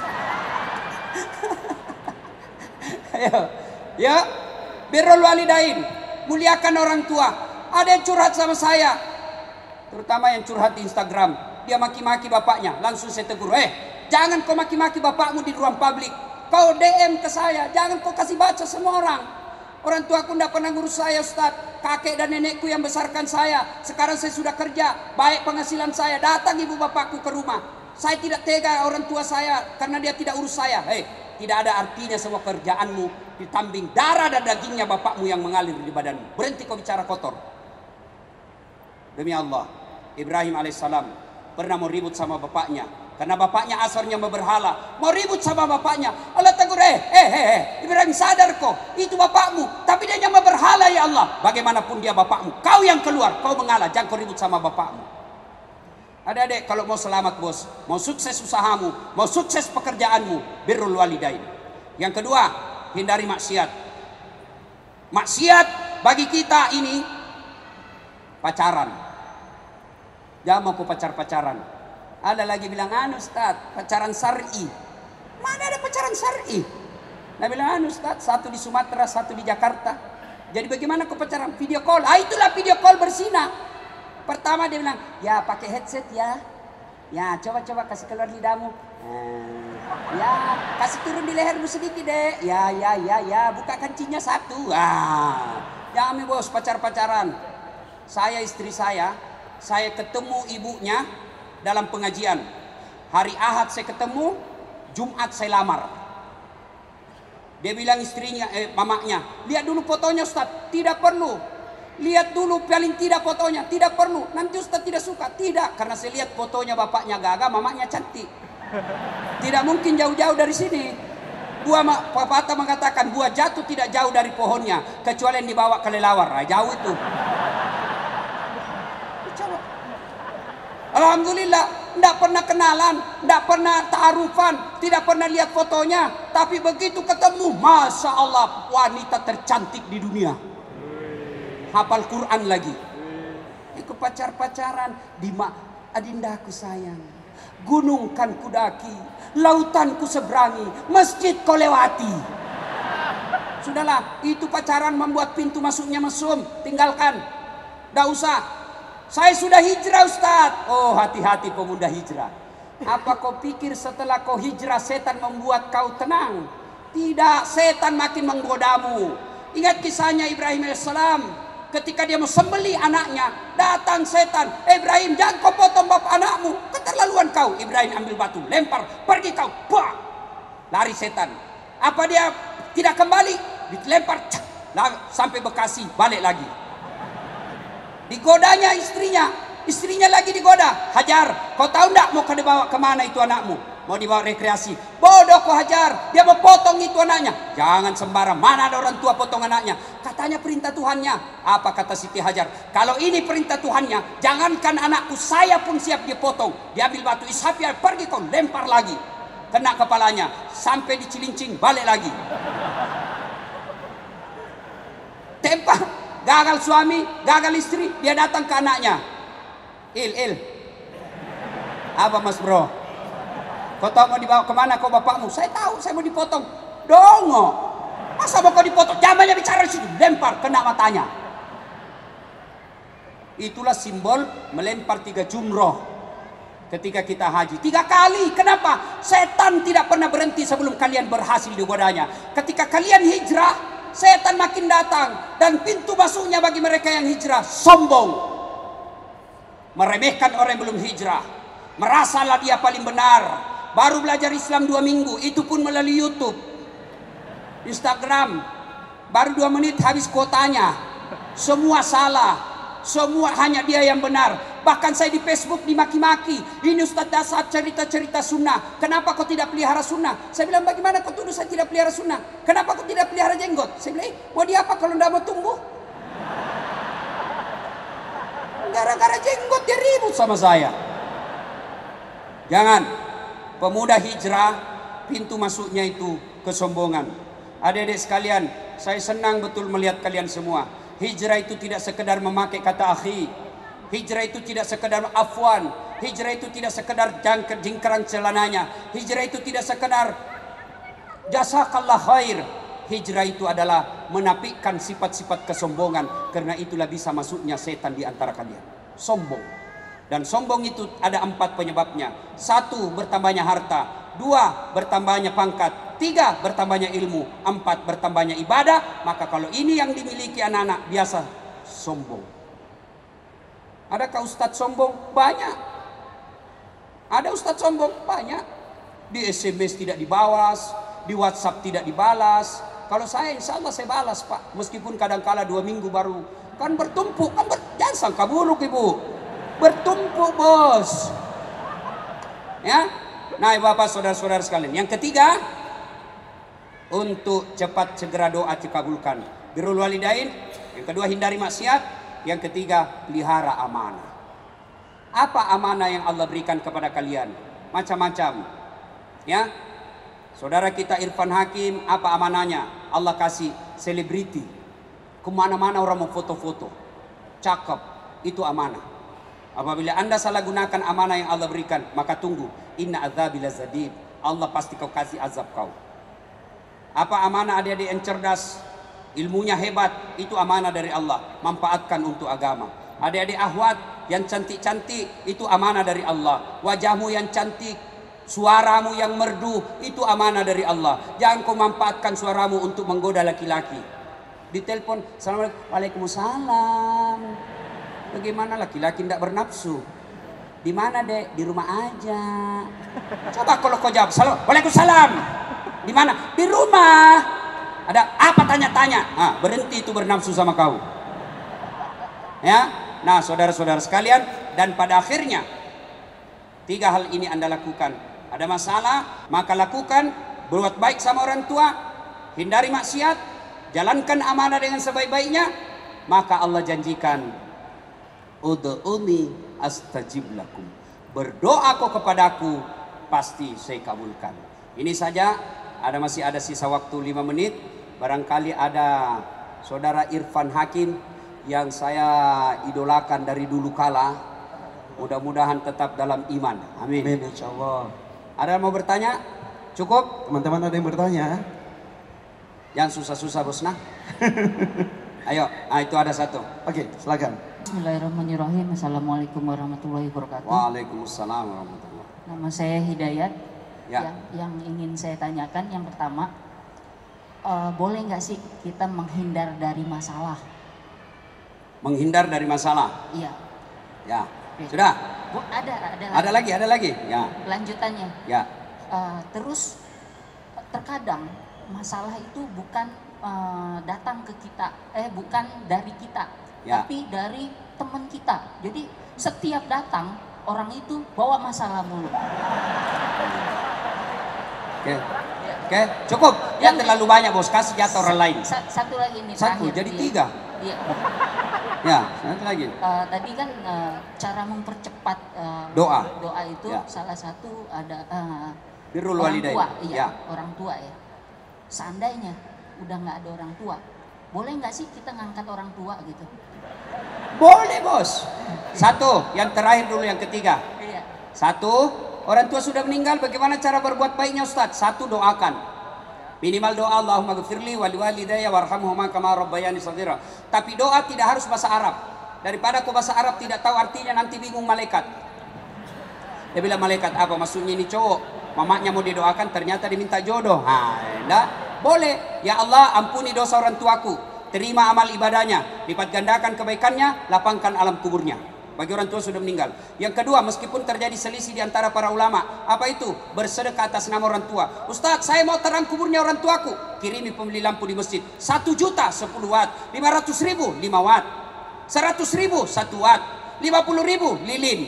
Ayo, ya, birrul walidain, muliakan orang tua. Ada yang curhat sama saya, terutama yang curhat di Instagram. Dia maki-maki bapaknya, langsung saya tegur. Eh, jangan kau maki-maki bapakmu di ruang publik. Kau D M ke saya, jangan kau kasih baca semua orang. Orang tua aku tidak pernah ngurus saya Ustaz. Kakek dan nenekku yang besarkan saya. Sekarang saya sudah kerja, baik penghasilan saya. Datang ibu bapakku ke rumah. Saya tidak tega orang tua saya karena dia tidak urus saya. Hei, tidak ada artinya semua kerjaanmu ditambing darah dan dagingnya bapakmu yang mengalir di badanmu. Berhenti kau bicara kotor. Demi Allah, Ibrahim alaihissalam pernah mau ribut sama bapaknya. Karena bapaknya asalnya berhala, mau ribut sama bapaknya. Allah tegur, eh, eh, eh, eh, Ibrahim sadar kok, itu bapakmu, tapi dia nyama berhala ya Allah. Bagaimanapun dia bapakmu, kau yang keluar, kau mengalah, jangan kau ribut sama bapakmu. Adik-adik, kalau mau selamat bos, mau sukses usahamu, mau sukses pekerjaanmu, birrul walidain. Yang kedua, hindari maksiat. Maksiat bagi kita ini pacaran. Jangan mau ku pacar-pacaran. Ada lagi bilang, anu Ustaz, pacaran syar'i. Mana ada pacaran syar'i? Nah bilang, anu Ustaz, satu di Sumatera, satu di Jakarta. Jadi bagaimana kau pacaran? Video call. Ah itulah video call berzina. Pertama dia bilang, ya pakai headset ya. Ya coba-coba kasih keluar lidahmu. Hmm, ya kasih turun di lehermu sedikit deh. Ya ya ya ya buka kancingnya satu. Ah, ya kami bos pacar-pacaran. Saya istri saya, saya ketemu ibunya dalam pengajian. Hari Ahad saya ketemu, Jumat saya lamar. Dia bilang istrinya, eh mamanya, lihat dulu fotonya Ustaz. Tidak perlu. Lihat dulu paling tidak fotonya, tidak perlu. Nanti Ustaz tidak suka. Tidak, karena saya lihat fotonya bapaknya gagah, mamanya cantik. Tidak mungkin jauh-jauh dari sini. Buah pepatah mengatakan buah jatuh tidak jauh dari pohonnya, kecuali yang dibawa kelelawar. Nah, jauh itu. Coba. Alhamdulillah, tidak pernah kenalan, tidak pernah ta'arufan, tidak pernah lihat fotonya, tapi begitu ketemu, Masya Allah, wanita tercantik di dunia. Hafal Quran lagi. Ikut pacar-pacaran, di mak adindaku sayang, gunung kan kudaki, lautan ku seberangi, masjid kau lewati. Sudahlah, itu pacaran membuat pintu masuknya mesum, tinggalkan. Tidak usah. Saya sudah hijrah Ustadz. Oh, hati-hati pemuda hijrah. Apa kau pikir setelah kau hijrah setan membuat kau tenang? Tidak, setan makin menggodamu. Ingat kisahnya Ibrahim alaihissalam. Ketika dia mau sembelih anaknya, datang setan. Ibrahim, jangan kau potong bapak anakmu. Keterlaluan kau. Ibrahim ambil batu, lempar, pergi kau. Bah! Lari setan. Apa dia tidak kembali? Dilempar, cak, sampai Bekasi, balik lagi. Digodanya istrinya, istrinya lagi digoda. Hajar, kau tahu enggak mau kau dibawa kemana itu anakmu? Mau dibawa rekreasi. Bodoh kau Hajar, dia mau potong itu anaknya. Jangan sembarang, mana ada orang tua potong anaknya? Katanya perintah Tuhannya. Apa kata Siti Hajar? Kalau ini perintah Tuhannya, jangankan anakku, saya pun siap dia potong. Dia ambil batu Ishafia, pergi kau, lempar lagi. Kena kepalanya, sampai di Cilincing, balik lagi. Tempah. Gagal suami, gagal istri, dia datang ke anaknya. Il, il. Apa mas bro? Kau tahu mau dibawa kemana kau bapakmu? Saya tahu, saya mau dipotong. Dongo. Masa mau kau dipotong? Jamannya bicara di situ, lempar, kena matanya. Itulah simbol melempar tiga jumroh ketika kita haji. Tiga kali. Kenapa? Setan tidak pernah berhenti sebelum kalian berhasil digodanya. Ketika kalian hijrah, setan makin datang, dan pintu masuknya bagi mereka yang hijrah sombong, meremehkan orang yang belum hijrah, merasalah dia paling benar, baru belajar Islam dua minggu, itu pun melalui YouTube, Instagram, baru dua menit habis kuotanya, semua salah, semua hanya dia yang benar. Bahkan saya di Facebook dimaki-maki, ini Ustaz dasar cerita-cerita sunnah, kenapa kau tidak pelihara sunnah? Saya bilang, bagaimana kau tuduh saya tidak pelihara sunnah? Kenapa kau tidak pelihara jenggot? Saya bilang, mau dia apa kalau tidak mau tumbuh? Gara-gara jenggot dia ribut sama saya. Jangan, pemuda hijrah, pintu masuknya itu kesombongan. Adik-adik sekalian, saya senang betul melihat kalian semua. Hijrah itu tidak sekedar memakai kata akhi. Hijrah itu tidak sekedar afwan. Hijrah itu tidak sekedar jangkar jingkrang celananya. Hijrah itu tidak sekedar jazakallah khair. Hijrah itu adalah menapikan sifat-sifat kesombongan. Karena itulah bisa masuknya setan di antara kalian. Sombong. Dan sombong itu ada empat penyebabnya. Satu, bertambahnya harta. Dua, bertambahnya pangkat. Tiga, bertambahnya ilmu. Empat, bertambahnya ibadah. Maka kalau ini yang dimiliki anak-anak, biasa sombong. Adakah ustadz sombong? Banyak. Ada ustadz sombong? Banyak. Di S M S tidak dibalas, di WhatsApp tidak dibalas. Kalau saya insya Allah saya balas Pak. Meskipun kadang-kala dua minggu baru. Kan bertumpuk. Kan ber... Jangan sangka buruk Ibu. Bertumpuk bos. Ya. Nah Bapak saudara-saudara sekalian. Yang ketiga, untuk cepat segera doa dikabulkan. Birrul walidain. Yang kedua, hindari maksiat. Yang ketiga, pelihara amanah. Apa amanah yang Allah berikan kepada kalian? Macam-macam. Ya. Saudara kita Irfan Hakim, apa amanahnya? Allah kasih selebriti. Kemana-mana orang mau foto-foto. Cakep. Itu amanah. Apabila Anda salah gunakan amanah yang Allah berikan, maka tunggu. Inna azabi lazadid. Allah pasti kau kasih azab kau. Apa amanah adik-adik yang cerdas? Ilmunya hebat, itu amanah dari Allah. Manfaatkan untuk agama. Adik-adik ahwat yang cantik-cantik, itu amanah dari Allah. Wajahmu yang cantik, suaramu yang merdu, itu amanah dari Allah. Jangan kau manfaatkan suaramu untuk menggoda laki-laki. Ditelepon, assalamualaikum, waalaikumsalam. Bagaimana laki-laki tidak bernafsu? Di mana dek? Di rumah aja. Coba kalau kau jawab, waalaikumsalam. Di mana? Di rumah. Ada apa tanya-tanya? Nah, berhenti itu bernafsu sama kau. Ya, nah saudara-saudara sekalian, dan pada akhirnya tiga hal ini Anda lakukan. Ada masalah, maka lakukan. Berbuat baik sama orang tua, hindari maksiat, jalankan amanah dengan sebaik-baiknya. Maka Allah janjikan, ud'uni astajib lakum. Berdoa kau kepadaku, pasti saya kabulkan. Ini saja, ada masih ada sisa waktu lima menit. Barangkali ada saudara Irfan Hakim yang saya idolakan dari dulu kala. Mudah-mudahan tetap dalam iman. Amin. Amin, insya Allah. Ada yang mau bertanya? Cukup? Teman-teman ada yang bertanya? Yang susah-susah bos nah. Ayo, nah itu ada satu. Oke, silakan. Bismillahirrahmanirrahim. Assalamualaikum warahmatullahi wabarakatuh. Waalaikumsalam warahmatullahi. Nama saya Hidayat. Ya. Yang, yang ingin saya tanyakan yang pertama, uh, boleh nggak sih kita menghindar dari masalah? Menghindar dari masalah. Iya. Ya. Oke. Sudah? Bu, ada, ada, Ada lagi, ada lagi. Ya. Lanjutannya. Ya. Uh, terus terkadang masalah itu bukan uh, datang ke kita, eh bukan dari kita, Ya. tapi dari teman kita. Jadi setiap datang orang itu bawa masalah mulu. Oke. Oke, cukup. Ya Yang- terlalu banyak bos, kasih jatuh orang lain. Sa- satu lagi nih Satu, terakhir. jadi Iya. tiga. Iya. Ya, satu lagi. Uh, tadi kan uh, cara mempercepat uh, Doa. doa itu Ya. salah satu ada uh, Birrul orang walidain. tua, iya, Ya. orang tua ya. Seandainya udah nggak ada orang tua, boleh nggak sih kita ngangkat orang tua gitu? Boleh bos. Satu, yang terakhir dulu yang ketiga. Iya. Satu, orang tua sudah meninggal, bagaimana cara berbuat baiknya Ustadz? Satu, doakan. Minimal doa Allahumma ghfirli wa liwalidayya warhamhuma kama rabbayani shaghira. Tapi doa tidak harus bahasa Arab. Daripada kau bahasa Arab tidak tahu artinya, nanti bingung malaikat. Dia bilang malaikat apa maksudnya ini cowok? Mamanya mau didoakan ternyata diminta jodoh. Ha, enggak. Boleh. Ya Allah, ampuni dosa orang tuaku. Terima amal ibadahnya, lipat gandakan kebaikannya, lapangkan alam kuburnya. Bagi orang tua sudah meninggal. Yang kedua, meskipun terjadi selisih di antara para ulama, apa itu? Bersedekah atas nama orang tua. Ustadz, saya mau terang kuburnya orang tuaku. Kirimi pembeli lampu di masjid. Satu juta, sepuluh watt. Lima ratus ribu, lima watt. Seratus ribu, satu watt. Lima puluh ribu, lilin.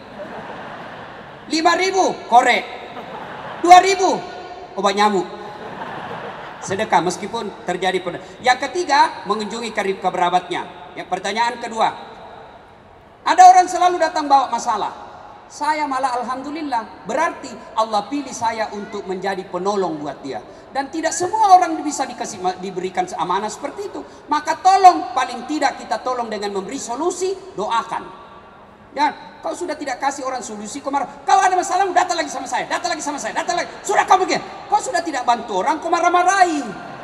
Lima ribu, korek. Dua ribu, obat nyamuk. Sedekah meskipun terjadi pada. Yang ketiga, mengunjungi karib kerabatnya. Yang pertanyaan kedua, ada orang selalu datang bawa masalah. Saya malah alhamdulillah, berarti Allah pilih saya untuk menjadi penolong buat dia. Dan tidak semua orang bisa dikasih diberikan amanah seperti itu. Maka tolong, paling tidak kita tolong dengan memberi solusi, doakan. Ya, kau sudah tidak kasih orang solusi, kau marah. Kau ada masalah, datang lagi sama saya, datang lagi sama saya, datang lagi. Sudah kau begini. Kau sudah tidak bantu orang, kau marah-marahi.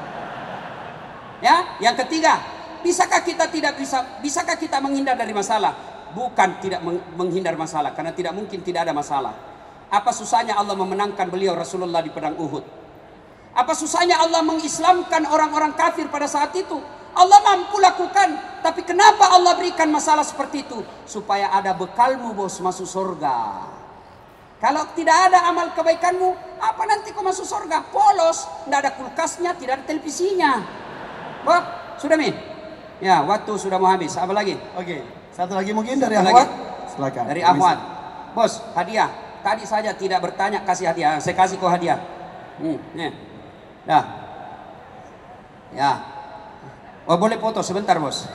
Ya, yang ketiga, bisakah kita tidak bisa, bisakah kita menghindar dari masalah? Bukan tidak menghindar masalah, karena tidak mungkin tidak ada masalah. Apa susahnya Allah memenangkan beliau Rasulullah di pedang Uhud? Apa susahnya Allah mengislamkan orang-orang kafir pada saat itu? Allah mampu lakukan, tapi kenapa Allah berikan masalah seperti itu? Supaya ada bekalmu bos masuk surga. Kalau tidak ada amal kebaikanmu, apa nanti kau masuk surga? Polos, tidak ada kulkasnya, tidak ada televisinya. Wah, sudah min? Ya, waktu sudah mau habis. Apa lagi? Oke, satu lagi mungkin dari Satu Ahwat. lagi. Silakan. Dari Ahwat. Bos, hadiah. Tadi saja tidak bertanya, kasih hadiah. Saya kasih kau hadiah. Hmm, nih. Dah. Ya. Oh, boleh foto sebentar, bos.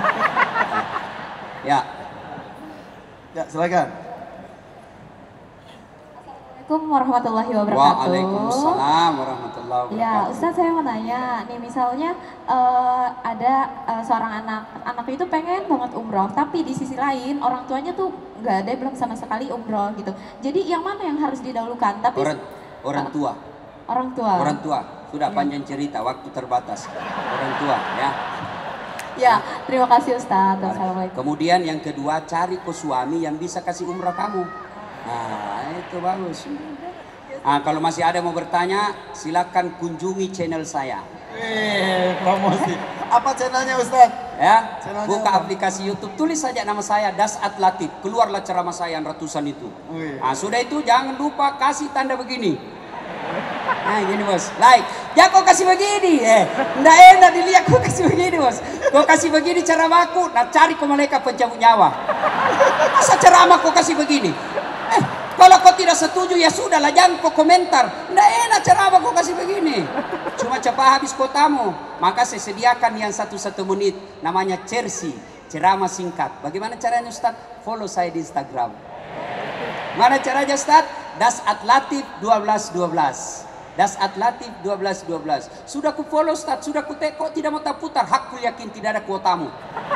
Ya. Ya, silakan. Assalamualaikum warahmatullahi wabarakatuh. Waalaikumsalam warahmatullahi wabarakatuh. Ya, Ustaz saya mau nanya, nih misalnya eh, ada eh, seorang anak, anak itu pengen banget umroh, tapi di sisi lain orang tuanya tuh nggak ada, belum sama sekali umroh gitu. Jadi yang mana yang harus didahulukan? Tapi Orang orang tua. orang tua. Orang tua. Sudah Ya. panjang cerita, waktu terbatas. Orang tua, ya. Ya, terima kasih Ustaz. Assalamualaikum. Kemudian yang kedua, cari ke suami yang bisa kasih umrah kamu. Nah, itu bagus. Nah, kalau masih ada mau bertanya, silakan kunjungi channel saya. Eh, promosi. Apa channelnya Ustaz? Ya, Channelnya buka apa? aplikasi YouTube, tulis saja nama saya Dasat Latif, keluarlah ceramah saya yang ratusan itu. Wih. Nah, sudah itu jangan lupa kasih tanda begini. Nah, gini bos, like. Ya kau kasih begini, eh, nggak enak dilihat kau kasih begini bos. Kau kasih begini ceramah aku, nah cari kau malaikat pencabut nyawa. Masa ceramah kau kasih begini? Eh, kalau kau tidak setuju ya sudahlah, jangan kau komentar. Nggak enak ceramah kau kasih begini. Cuma cepat habis kotamu. Maka saya sediakan yang satu-satu menit, namanya Cersi, ceramah singkat. Bagaimana caranya Ustaz? Follow saya di Instagram. Mana caranya Ustaz? Das Atlatif dua belas dua belas. Das Atlatif dua belas dua belas. Sudah ku follow Ustaz, sudah ku teko, tidak mau tak putar. Hakku yakin tidak ada kuotamu.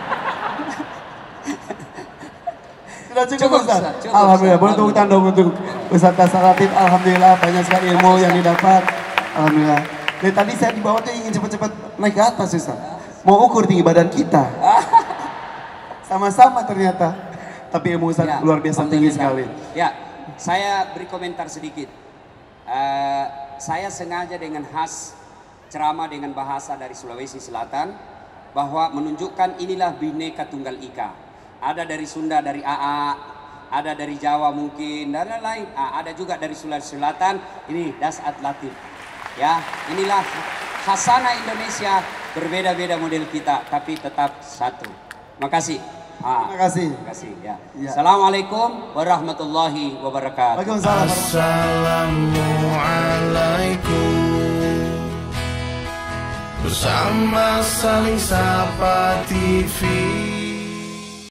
Sudah cukup, Cukup, Ustaz. Ustaz. Cukup, Alhamdulillah. Ustaz. Boleh tepuk tangan dong untuk Ustaz Das Atlatif. Alhamdulillah banyak sekali ilmu yang didapat. Alhamdulillah. Dari tadi saya di bawah tuh ingin cepat-cepat naik ke atas, Ustaz. Mau ukur tinggi badan kita. Sama-sama ternyata. Tapi ilmu Ustaz Ya, luar biasa tinggi sekali. Ya, saya beri komentar sedikit. Uh, saya sengaja dengan khas ceramah dengan bahasa dari Sulawesi Selatan bahwa menunjukkan inilah Bhinneka Tunggal Ika. Ada dari Sunda, dari A A, ada dari Jawa mungkin, dan lain-lain. Ah, ada juga dari Sulawesi Selatan. Ini Das Atlatif. Ya, inilah khasana Indonesia, berbeda-beda model kita, tapi tetap satu. Makasih. Ah, Terima kasih. terima kasih. Ya. Ya. Assalamualaikum warahmatullahi wabarakatuh. Waalaikumsalam. Assalamualaikum. Bersama saling sapa T V.